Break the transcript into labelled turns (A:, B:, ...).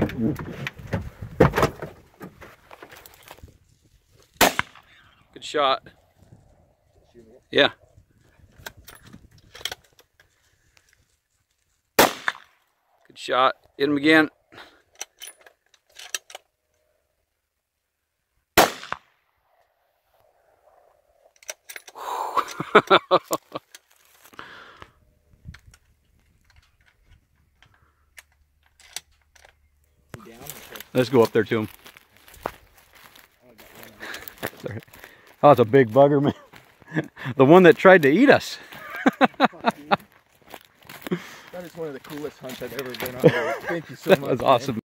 A: Good shot. Yeah. Good shot. Hit him again. Let's go up there to him. Oh, it's a big bugger, man. The one that tried to eat us.
B: That is one of the coolest hunts I've ever been on. Thank you so much.
A: That was awesome.